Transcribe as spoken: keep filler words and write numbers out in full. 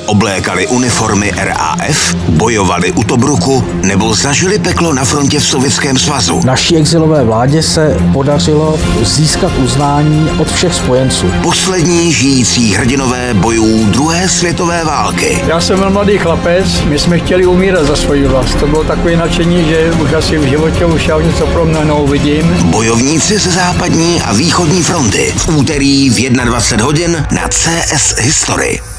oblékali uniformy R A F, bojovali u Tobruku nebo zažili peklo na frontě v Sovětském svazu. Naší exilové vládě se podařilo získat uznání od všech spojenců. Poslední žijící hrdinové bojů druhé světové války. Já jsem byl mladý chlapec, my jsme chtěli umírat za svoji vlast. To bylo takové nadšení, že už asi v životě už já něco proměnného uvidím. Bojovníci ze západní a východní fronty v úterý v dvacet jedna hodin na C S History.